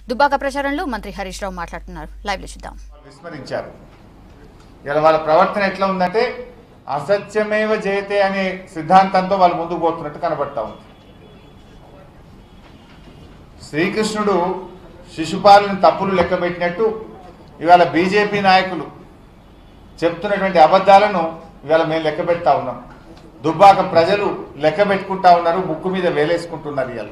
దుబ్బాక ప్రచారంలో మంత్రి హరీష్ రావు మాట్లాడుతున్నారు. లైవ్ లో చూద్దాం. విస్మరించారు. ఇలా వాళ్ళ ప్రవర్తన ఎట్లా ఉందంటే అసత్యమేవ జయతే అనే సిద్ధాంతంతో వాళ్ళు ముందుకు పోతున్నట్టు కనబడతా ఉంది. శ్రీకృష్ణుడు శిశుపాలను తప్పులు లెక్కబెట్టినట్టు ఇవాళ బీజేపీ నాయకులు చెప్తున్నటువంటి అబద్ధాలను ఇవాళ మేము లెక్క పెడతా ఉన్నాం. దుబ్బాక ప్రజలు లెక్క పెట్టుకుంటా ఉన్నారు, ముక్కు మీద వేలేసుకుంటున్నారు. ఇవాళ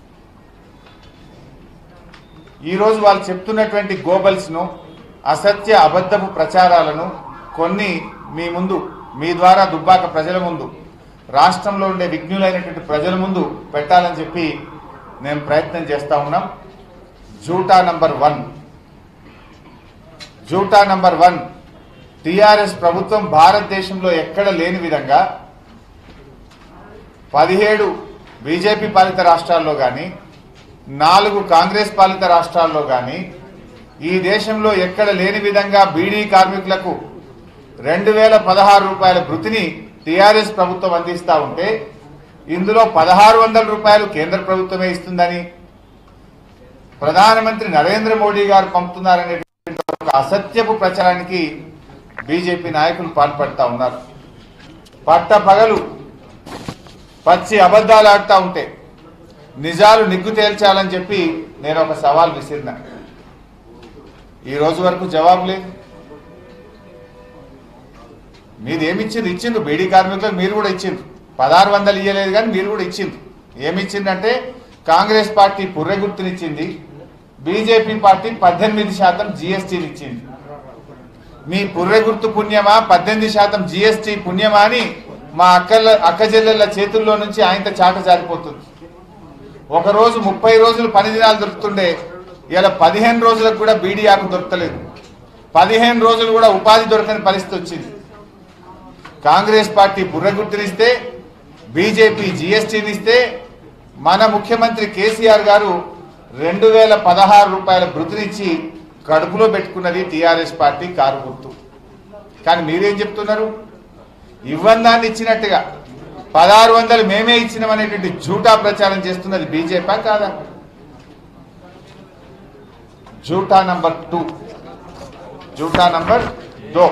ఈరోజు వాళ్ళు చెప్తున్నటువంటి గోబల్స్ను, అసత్య అబద్ధపు ప్రచారాలను కొన్ని మీ ముందు, మీ ద్వారా దుబ్బాక ప్రజల ముందు, రాష్ట్రంలో ఉండే విఘ్నులైనటువంటి ప్రజల ముందు పెట్టాలని చెప్పి నేను ప్రయత్నం చేస్తూ ఉన్నాం. జూటా నంబర్ 1 టీఆర్ఎస్ ప్రభుత్వం భారతదేశంలో ఎక్కడ లేని విధంగా 17 బీజేపీ పాలిత రాష్ట్రాల్లో కానీ 4 కాంగ్రెస్ పాలిత రాష్ట్రాల్లో కానీ ఈ దేశంలో ఎక్కడ లేని విధంగా బీడీ కార్మికులకు 2016 రూపాయల భృతిని టీఆర్ఎస్ ప్రభుత్వం అందిస్తూ ఉంటే ఇందులో 1600 రూపాయలు కేంద్ర ప్రభుత్వమే ఇస్తుందని ప్రధానమంత్రి నరేంద్ర మోడీ గారు పంపుతున్నారనేటువంటి ఒక అసత్యపు ప్రచారానికి బీజేపీ నాయకులు పాల్పడతా ఉన్నారు. పట్టపగలు పచ్చి అబద్ధాలు ఆడుతూ ఉంటే నిజాలు నిగ్గు తేల్చాలని చెప్పి నేను ఒక సవాల్ విసిరినా. ఈ రోజు వరకు జవాబు లేదు. మీదేమిచ్చింది? ఇచ్చింది బీడీ కార్మికులకు, మీరు కూడా ఇచ్చింది. 1600 ఇయ్యలేదు కానీ మీరు కూడా ఇచ్చింది. ఏమిచ్చిందంటే కాంగ్రెస్ పార్టీ పుర్రె గుర్తునిచ్చింది, బీజేపీ పార్టీ 18% జీఎస్టీని ఇచ్చింది. మీ పుర్రె గుర్తు పుణ్యమా 18% జీఎస్టీ పుణ్యమా అని మా అక్కజెల్లెళ్ళ చేతుల్లో నుంచి ఆయనతో చాట జారిపోతుంది. ఒకరోజు 30 రోజులు పని దినాలు దొరుకుతుండే, ఇలా 15 రోజులకు కూడా బీడీ ఆకు దొరకలేదు. 15 రోజులు కూడా ఉపాధి దొరకని పరిస్థితి వచ్చింది. కాంగ్రెస్ పార్టీ పుర్రె గుర్తునిస్తే, బీజేపీ జీఎస్టీని ఇస్తే మన ముఖ్యమంత్రి కేసీఆర్ గారు 2016 రూపాయల భృతినిచ్చి కడుపులో పెట్టుకున్నది టీఆర్ఎస్ పార్టీ కారు గుర్తు. కానీ మీరేం చెప్తున్నారు? ఇవ్వందాన్ని ఇచ్చినట్టుగా 1600 మేమే ఇచ్చినామనేటువంటి జూటా ప్రచారం చేస్తున్నది బీజేపీ కాదా? జూటా నంబర్ 2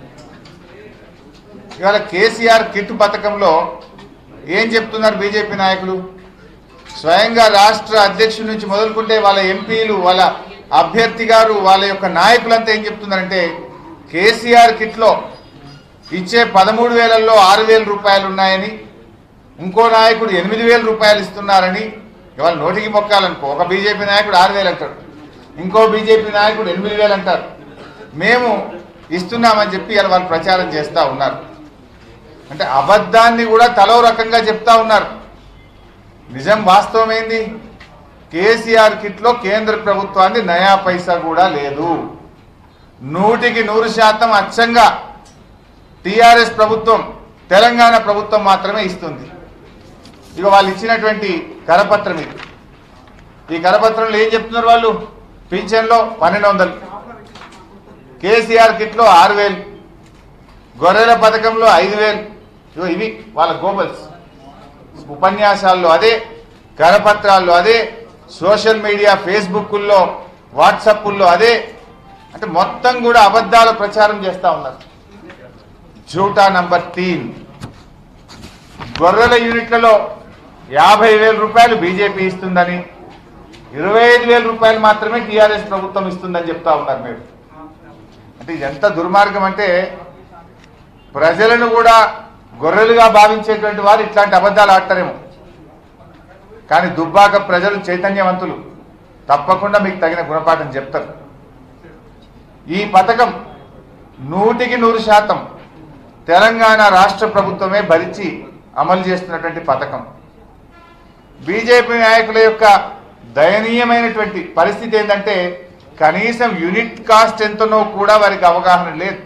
ఇవాళ కేసీఆర్ కిట్ పథకంలో ఏం చెప్తున్నారు బీజేపీ నాయకులు? స్వయంగా రాష్ట్ర అధ్యక్షుడి నుంచి మొదలుకుంటే వాళ్ళ ఎంపీలు, వాళ్ళ అభ్యర్థి గారు, వాళ్ళ యొక్క నాయకులంతా ఏం చెప్తున్నారంటే కేసీఆర్ కిట్లో ఇచ్చే 13,000లో 6,000 రూపాయలు ఉన్నాయని, ఇంకో నాయకుడు 8,000 రూపాయలు ఇస్తున్నారని. ఇవాళ నోటికి మొక్కాలనుకో, ఒక బీజేపీ నాయకుడు 6,000 అంటాడు, ఇంకో బీజేపీ నాయకుడు 8,000 అంటారు. మేము ఇస్తున్నామని చెప్పి ఇలా వాళ్ళు ప్రచారం చేస్తూ ఉన్నారు. అంటే అబద్ధాన్ని కూడా తలో రకంగా చెప్తా ఉన్నారు. నిజం వాస్తవం ఏంది? కేసీఆర్ కిట్లో కేంద్ర ప్రభుత్వాన్ని నయా పైసా కూడా లేదు. 100కి 100% అచ్చంగా టీఆర్ఎస్ ప్రభుత్వం, తెలంగాణ ప్రభుత్వం మాత్రమే ఇస్తుంది. ఇక వాళ్ళు ఇచ్చినటువంటి కరపత్రం ఇది. ఈ కరపత్రంలో ఏం చెప్తున్నారు వాళ్ళు? పింఛన్లో 1200, కేసీఆర్ కిట్లో 6,000, గొర్రెల పథకంలో 5,000. ఇవి వాళ్ళ గోబల్స్. ఉపన్యాసాల్లో అదే, కరపత్రాల్లో అదే, సోషల్ మీడియా ఫేస్బుక్ల్లో, వాట్సాప్ల్లో అదే. అంటే మొత్తం కూడా అబద్ధాల ప్రచారం చేస్తూ ఉన్నారు. జూటా నంబర్ 3 గొర్రెల యూనిట్లలో 50,000 రూపాయలు బీజేపీ ఇస్తుందని, 25,000 రూపాయలు మాత్రమే టీఆర్ఎస్ ప్రభుత్వం ఇస్తుందని చెప్తా ఉన్నారు మీరు. అంటే ఇది ఎంత దుర్మార్గం అంటే ప్రజలను కూడా గొర్రెలుగా భావించేటువంటి వారు ఇట్లాంటి అబద్ధాలు ఆడతారేమో. కానీ దుబ్బాక ప్రజలు చైతన్యవంతులు, తప్పకుండా మీకు తగిన గుణపాఠం చెప్తారు. ఈ పథకం 100కి 100% తెలంగాణ రాష్ట్ర ప్రభుత్వమే భరించి అమలు చేస్తున్నటువంటి పథకం. బీజేపీ నాయకుల యొక్క దయనీయమైనటువంటి పరిస్థితి ఏంటంటే కనీసం యూనిట్ కాస్ట్ ఎంతనో కూడా వారికి అవగాహన లేదు.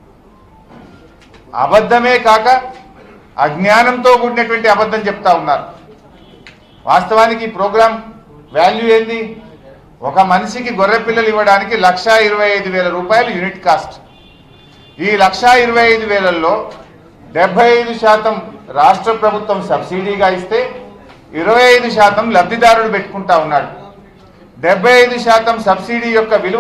అబద్ధమే కాక అజ్ఞానంతో కూడినటువంటి అబద్ధం చెప్తా ఉన్నారు. వాస్తవానికి ఈ ప్రోగ్రాం వాల్యూ ఏంది? ఒక మనిషికి గొర్రె పిల్లలు ఇవ్వడానికి 1,25,000 రూపాయలు యూనిట్ కాస్ట్. ఈ 1,25,000లో 75% రాష్ట్ర ప్రభుత్వం సబ్సిడీగా ఇస్తే 25% లబ్ధిదారుడు పెట్టుకుంటా ఉన్నాడు. 75% సబ్సిడీ యొక్క విలువ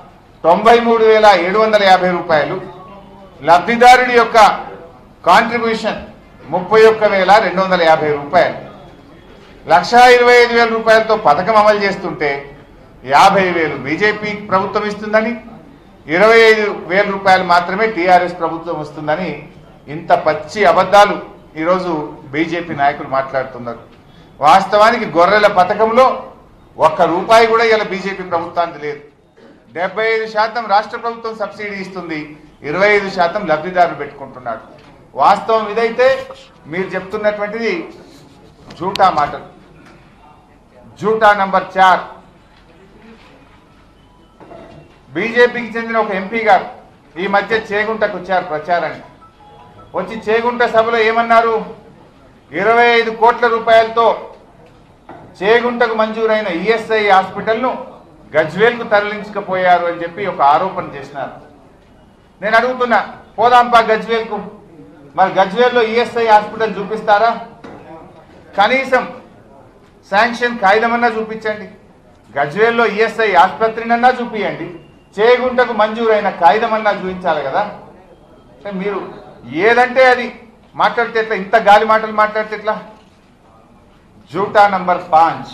93,750 రూపాయలు. లబ్ధిదారుడి యొక్క కాంట్రిబ్యూషన్ 31,250 రూపాయలు. 1,25,000 రూపాయలతో పథకం అమలు చేస్తుంటే 50,000 బీజేపీ ప్రభుత్వం ఇస్తుందని, 25,000 రూపాయలు మాత్రమే టీఆర్ఎస్ ప్రభుత్వం వస్తుందని ఇంత పచ్చి అబద్ధాలు ఈరోజు బీజేపీ నాయకులు మాట్లాడుతున్నారు. వాస్తవానికి గొర్రెల పథకంలో ₹1 కూడా ఇలా బీజేపీ ప్రభుత్వానికి లేదు. 75% రాష్ట్ర ప్రభుత్వం సబ్సిడీ ఇస్తుంది, 25% లబ్ధిదారులు పెట్టుకుంటున్నాడు. వాస్తవం ఇదైతే మీరు చెప్తున్నటువంటిది జూటా మాటలు. జూటా నంబర్ 4. బీజేపీకి చెందిన ఒక ఎంపీ గారు ఈ మధ్య చేగుంటకు వచ్చారు ప్రచారానికి. వచ్చి చేగుంట సభలో ఏమన్నారు? 25 కోట్ల రూపాయలతో చేగుంటకు మంజూరైన ఈఎస్ఐ హాస్పిటల్ను గజ్వేల్కు తరలించకపోయారు అని చెప్పి ఒక ఆరోపణ చేసినారు. నేను అడుగుతున్నా, పోదాంపా గజ్వేల్కు. మరి గజ్వేల్లో ఈఎస్ఐ హాస్పిటల్ చూపిస్తారా? కనీసం శాంక్షన్ కాగితమన్నా చూపించండి. గజ్వేల్లో ఈఎస్ఐ ఆసుపత్రినన్నా చూపించండి. చేగుంటకు మంజూరైన కాగితమన్నా చూపించాలి కదా. మీరు ఏదంటే అది మాట్లాడితే ఎట్లా? ఇంత గాలి మాటలు మాట్లాడితే ఎట్లా? జూటా నంబర్ 5.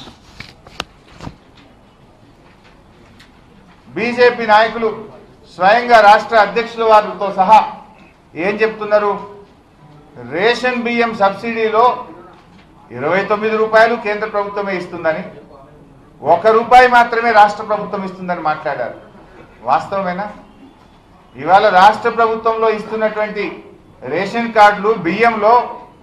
బీజేపీ నాయకులు స్వయంగా రాష్ట్ర అధ్యక్షుల వారితో సహా ఏం చెప్తున్నారు? రేషన్ బియ్యం సబ్సిడీలో 29 రూపాయలు కేంద్ర ప్రభుత్వమే ఇస్తుందని, ₹1 మాత్రమే రాష్ట్ర ప్రభుత్వం ఇస్తుందని మాట్లాడారు. వాస్తవమేనా? ఇవాళ రాష్ట్ర ప్రభుత్వంలో ఇస్తున్నటువంటి రేషన్ కార్డులు బియ్యంలో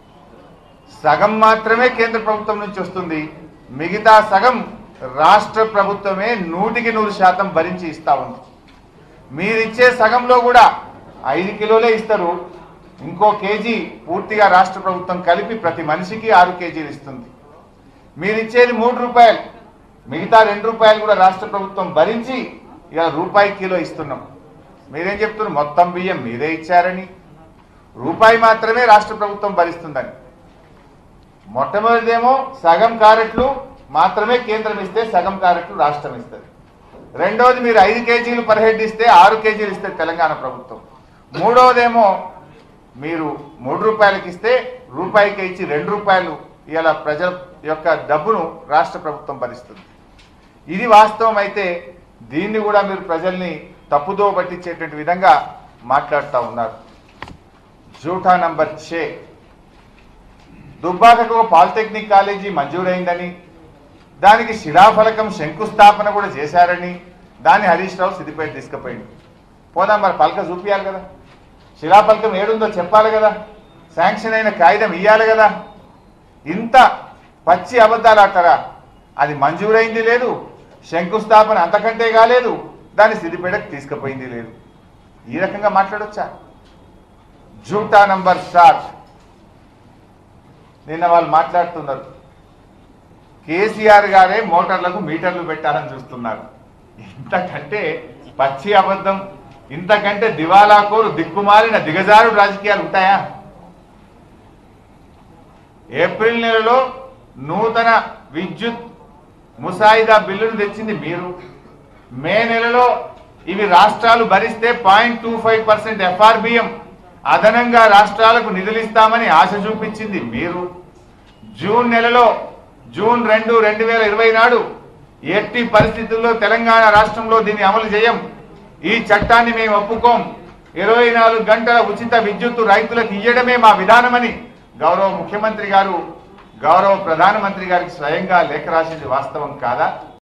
సగం మాత్రమే కేంద్ర ప్రభుత్వం నుంచి వస్తుంది, మిగతా సగం రాష్ట్ర ప్రభుత్వమే 100% భరించి ఇస్తా ఉంది. మీరిచ్చే సగంలో కూడా 5 కిలోలే ఇస్తారు, ఇంకో కేజీ పూర్తిగా రాష్ట్ర ప్రభుత్వం కలిపి ప్రతి మనిషికి 6 కేజీలు ఇస్తుంది. మీరిచ్చేది ₹3, మిగతా ₹2 కూడా రాష్ట్ర ప్రభుత్వం భరించి ఇలా ₹1 కిలో ఇస్తున్నాం. మీరేం చెప్తున్నారు? మొత్తం బియ్యం మీరే ఇచ్చారని, ₹1 మాత్రమే రాష్ట్ర ప్రభుత్వం భరిస్తుందని. మొట్టమొదటిదేమో సగం క్యారెట్లు మాత్రమే కేంద్రం ఇస్తే సగం క్యారెట్లు రాష్ట్రం ఇస్తుంది. రెండవది మీరు 5 కేజీలు పర్ హెడ్ ఇస్తే 6 కేజీలు ఇస్తే తెలంగాణ ప్రభుత్వం. మూడవదేమో మీరు ₹3 ఇస్తే ₹1 ఇచ్చి ₹2 ఇలా ప్రజల యొక్క డబ్బును రాష్ట్ర ప్రభుత్వం భరిస్తుంది. ఇది వాస్తవం అయితే దీన్ని కూడా మీరు ప్రజల్ని తప్పుదో పట్టించేటువంటి విధంగా మాట్లాడుతూ ఉన్నారు. జూఠా నంబర్ 6. దుబ్బాకకు పాలిటెక్నిక్ కాలేజీ మంజూరైందని, దానికి శిలాఫలకం శంకుస్థాపన కూడా చేశారని దాన్ని హరీష్ రావు సిద్దిపేట తీసుకుపోయింది. పోదాం, మరి పలక చూపించాలి కదా, శిలాఫలకం ఏడుందో చెప్పాలి కదా, శాంక్షన్ అయిన కాగితం ఇవ్వాలి కదా. ఇంత పచ్చి అబద్ధాలు ఆడతారా? అది మంజూరైంది లేదు, శంకుస్థాపన అంతకంటే కాలేదు, దాన్ని సిద్దిపేటకు తీసుకుపోయింది లేదు. ఈ రకంగా మాట్లాడొచ్చా? జూటా నంబర్ 7. నిన్న వాళ్ళు మాట్లాడుతున్నారు, కేసీఆర్ గారే మోటార్లకు మీటర్లు పెట్టాలని చూస్తున్నారు. ఇంతకంటే పచ్చి అబద్ధం, ఇంతకంటే దివాలాకోరు దిక్కుమాలిన దిగజారుడు రాజకీయాలు ఉంటాయా? ఏప్రిల్ నెలలో నూతన విద్యుత్ ముసాయిదా బిల్లును తెచ్చింది మీరు. మే నెలలో ఇవి రాష్ట్రాలు భరిస్తే 0.25% ఎఫ్ఆర్బిఎం అదనంగా రాష్ట్రాలకు నిధులిస్తామని ఆశ చూపించింది మీరు. జూన్ నెలలో జూన్ 2, 2020 నాడు ఎట్టి పరిస్థితుల్లో తెలంగాణ రాష్ట్రంలో దీన్ని అమలు చేయం, ఈ చట్టాన్ని మేము ఒప్పుకోం, 24 గంటల ఉచిత విద్యుత్తు రైతులకు ఇయ్యడమే మా విధానమని గౌరవ ముఖ్యమంత్రి గారు గౌరవ ప్రధానమంత్రి గారికి స్వయంగా లేఖ రాసింది వాస్తవం కాదా?